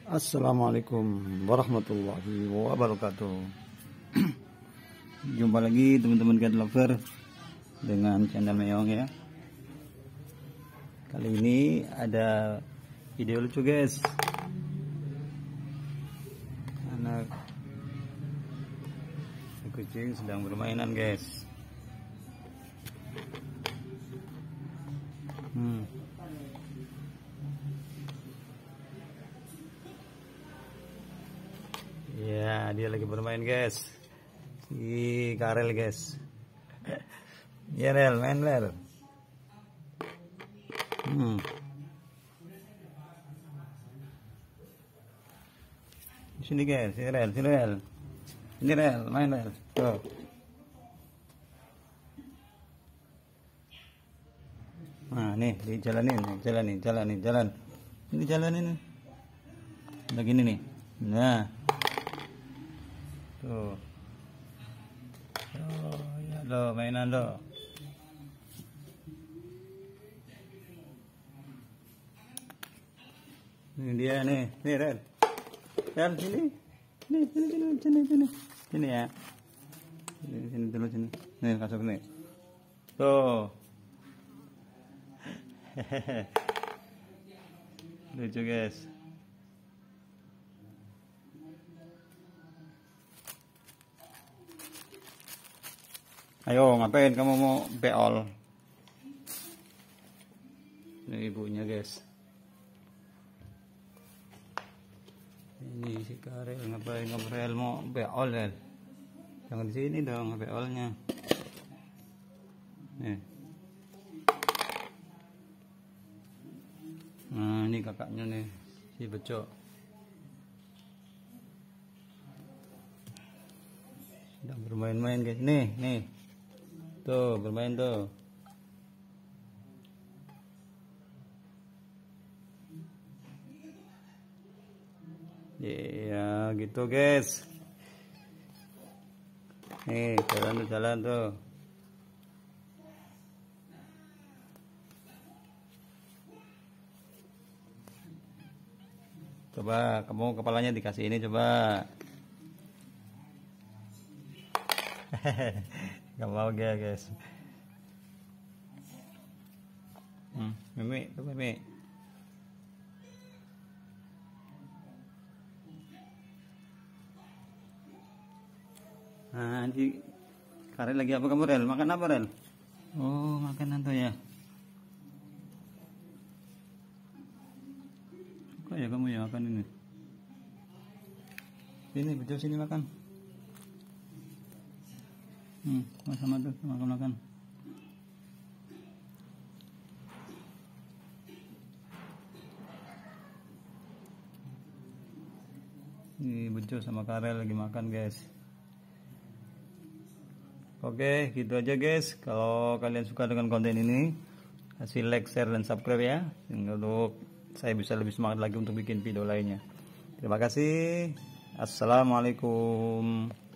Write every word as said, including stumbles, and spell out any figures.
Assalamualaikum warahmatullahi wabarakatuh. Jumpa lagi teman-teman cat lover dengan channel Meong ya. Kali ini ada video lucu guys. Anak kucing sedang bermainan guys. Hmm. Ya, dia lagi bermain guys. Si Karel guys. Ya Rel, main Rel. Hmm. Sini guys, sini Rel, sini Rel. Ini Rel, main Rel. Tuh. Nah, nih, dijalanin, jalanin, jalanin, jalan. Ini jalanin. Begini nih. Nah. Tuh. Oh, ya lo mainan lo. Ini dia nih, nih Ren. Ren sini. Nih, sini sini sini sini. Sini ya. Sini sini dulu sini. Nih masuk nih. Tuh. Lucu guys. Ayo ngapain kamu mau beol? Ini ibunya guys. Ini si Karel ngapain ngobrol mau beol ya? Jangan di sini dong beolnya. Nih. Nah ini kakaknya nih si Beco. Sedang bermain-main guys. Nih nih. Tuh bermain tuh. Ya gitu guys. Nih jalan tuh jalan tuh. Coba kamu kepalanya dikasih ini coba. Gak mau dia guys. Hmm, Mimi, tuh Mimi. Nah, di Karel lagi apa kamu Rel? Makan apa Rel? Oh, makanan tuh ya. Kok ya kamu ya makan ini? Sini, betul sini makan. Hmm, sama tuh makan-makan. Ini Bejo sama Karel lagi makan guys. Oke, gitu aja guys. Kalau kalian suka dengan konten ini, kasih like, share, dan subscribe ya, untuk saya bisa lebih semangat lagi untuk bikin video lainnya. Terima kasih. Assalamualaikum.